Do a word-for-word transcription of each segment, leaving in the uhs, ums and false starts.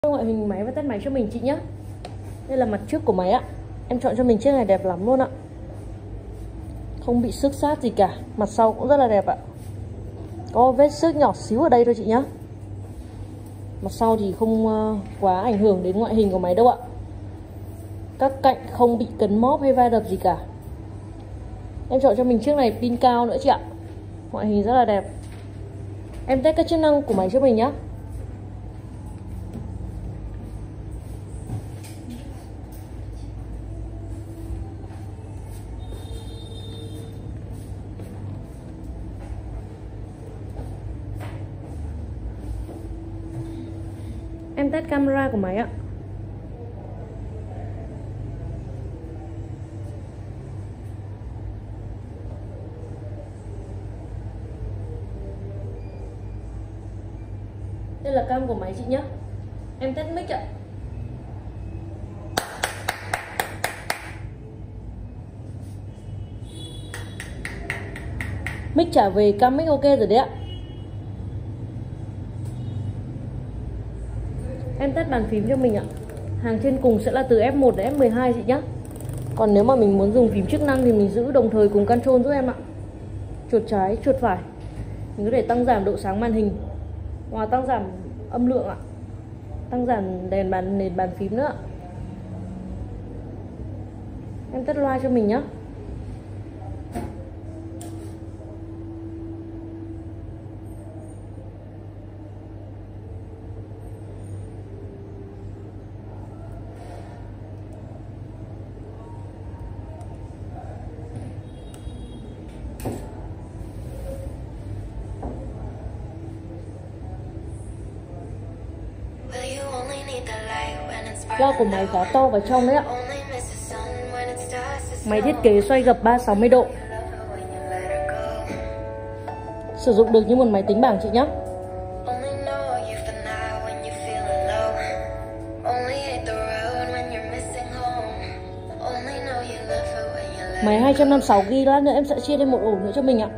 Ngoại hình máy và test máy cho mình chị nhé. Đây là mặt trước của máy ạ. Em chọn cho mình chiếc này đẹp lắm luôn ạ. Không bị xước sát gì cả. Mặt sau cũng rất là đẹp ạ. Có vết xước nhỏ xíu ở đây thôi chị nhé. Mặt sau thì không quá ảnh hưởng đến ngoại hình của máy đâu ạ. Các cạnh không bị cấn móp hay va đập gì cả. Em chọn cho mình chiếc này pin cao nữa chị ạ. Ngoại hình rất là đẹp. Em test các chức năng của máy cho mình nhé. Em test camera của máy ạ. Đây là cam của máy chị nhé. Em test mic ạ. Mic trả về cam mic ok rồi đấy ạ. Em test bàn phím cho mình ạ. Hàng trên cùng sẽ là từ F một đến F mười hai chị nhé. Còn nếu mà mình muốn dùng phím chức năng thì mình giữ đồng thời cùng control giúp em ạ. Chuột trái, chuột phải. Mình có thể tăng giảm độ sáng màn hình hoặc tăng giảm âm lượng ạ. Tăng giảm đèn bàn nền bàn phím nữa. Em test loa cho mình nhé. Loa của máy khá to và trong đấy ạ. Máy thiết kế xoay gập ba trăm sáu mươi độ. Sử dụng được như một máy tính bảng chị nhé. Máy hai trăm năm mươi sáu gi ga bai, lát nữa em sẽ chia lên một ổ nữa cho mình ạ.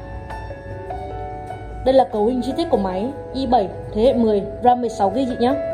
Đây là cấu hình chi tiết của máy i bảy thế hệ mười, RAM mười sáu gi ga bai chị nhé.